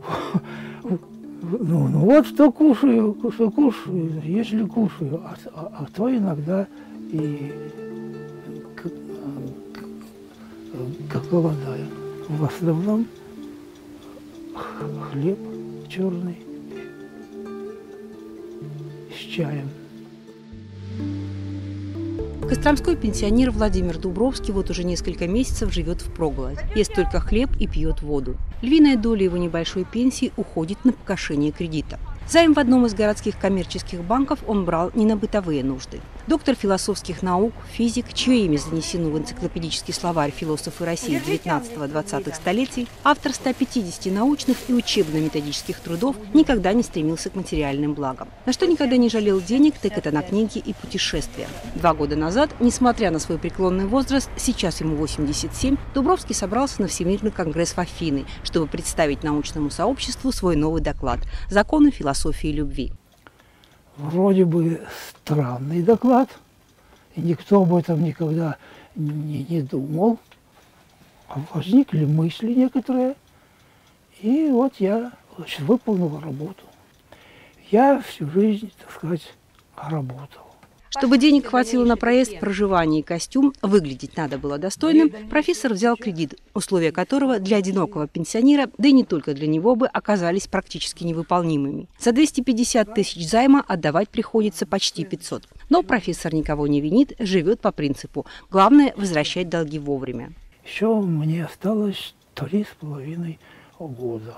Ну вот что кушаю, если кушаю, а то иногда и как голодаю. В основном хлеб черный с чаем. Костромской пенсионер Владимир Дубровский вот уже несколько месяцев живет впроголодь. Ест только хлеб и пьет воду. Львиная доля его небольшой пенсии уходит на погашение кредита. Займ в одном из городских коммерческих банков он брал не на бытовые нужды. Доктор философских наук, физик, чье имя занесено в энциклопедический словарь философы России 19-20 столетий, автор 150 научных и учебно-методических трудов, никогда не стремился к материальным благам. На что никогда не жалел денег, так это на книги и путешествия. 2 года назад, несмотря на свой преклонный возраст, сейчас ему 87, Дубровский собрался на Всемирный конгресс в Афины, чтобы представить научному сообществу свой новый доклад «Законы философии любви». Вроде бы странный доклад, и никто об этом никогда не думал. Возникли мысли некоторые, и вот я выполнил работу. Я всю жизнь, так сказать, работал. Чтобы денег хватило на проезд, проживание и костюм, выглядеть надо было достойным, профессор взял кредит, условия которого для одинокого пенсионера, да и не только для него бы, оказались практически невыполнимыми. За 250 тысяч займа отдавать приходится почти 500. Но профессор никого не винит, живет по принципу «главное – возвращать долги вовремя». Еще мне осталось 3,5 года.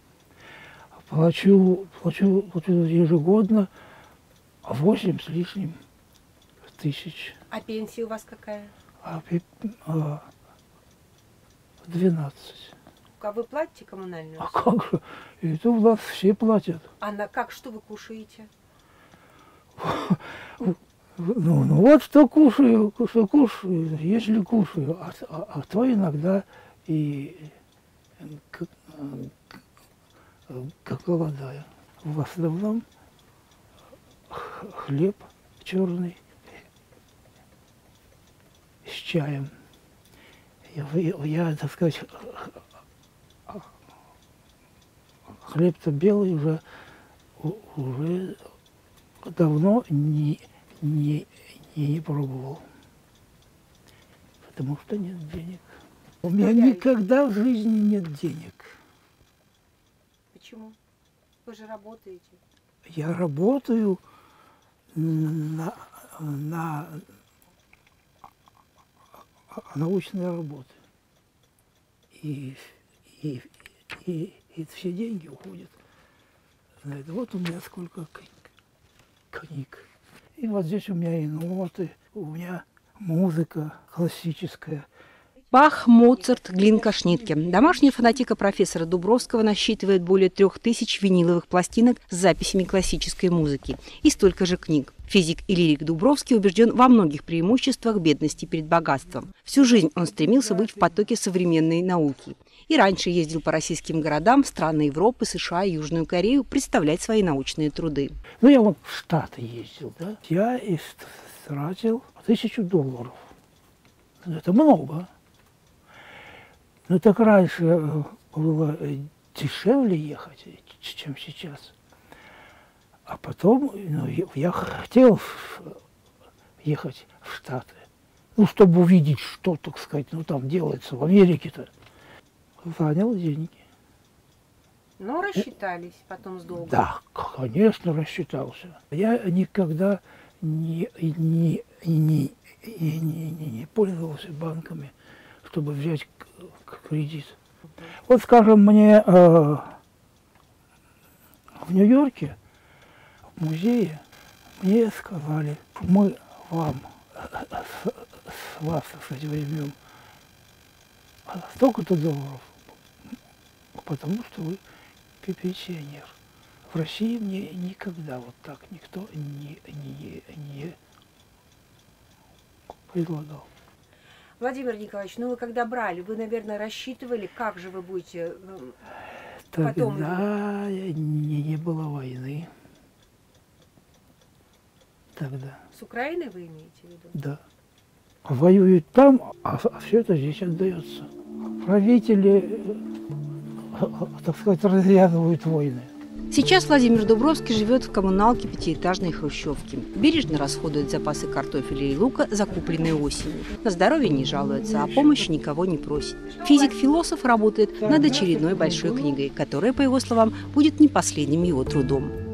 Плачу ежегодно 8 с лишним тысяч. А пенсия у вас какая? 12. А вы платите коммунальную? А как же? Это у нас все платят. А на как, что вы кушаете? Ну вот что кушаю, если кушаю, а то иногда и как голодаю. В основном хлеб черный с чаем. Я, так сказать, хлеб-то белый уже давно не пробовал, потому что нет денег. У меня никогда в жизни нет денег. Почему? Вы же работаете. Я работаю на научной работе. И все деньги уходят на это. Вот у меня сколько книг. И вот здесь у меня и ноты, у меня музыка классическая. Бах, Моцарт, Глинка, Шнитке. Домашняя фонотека профессора Дубровского насчитывает более 3000 виниловых пластинок с записями классической музыки и столько же книг. Физик и лирик Дубровский убежден во многих преимуществах бедности перед богатством. Всю жизнь он стремился быть в потоке современной науки. И раньше ездил по российским городам, в страны Европы, США и Южную Корею представлять свои научные труды. Ну, я вот в Штаты ездил, да? Я истратил $1000. Это много. Ну, так раньше было дешевле ехать, чем сейчас. А потом я хотел ехать в Штаты, ну, чтобы увидеть, что, так сказать, там делается в Америке-то. Занял деньги. Ну, рассчитались потом с долгом. Да, конечно, рассчитался. Я никогда не пользовался банками, чтобы взять кредит. Вот, скажем, мне в Нью-Йорке, в музее, мне сказали, мы вам с вас, кстати, возьмем столько-то долларов, потому что вы пенсионер. В России мне никогда вот так никто не предлагал. Владимир Николаевич, ну вы когда брали, вы, наверное, рассчитывали, как же вы будете потом... Тогда не было войны. Тогда. С Украиной вы имеете в виду? Да. Воюют там, а все это здесь отдается. Правители так сказать, развязывают войны. Сейчас Владимир Дубровский живет в коммуналке пятиэтажной хрущевки. Бережно расходует запасы картофеля и лука, закупленные осенью. На здоровье не жалуется, а помощи никого не просит. Физик-философ работает над очередной большой книгой, которая, по его словам, будет не последним его трудом.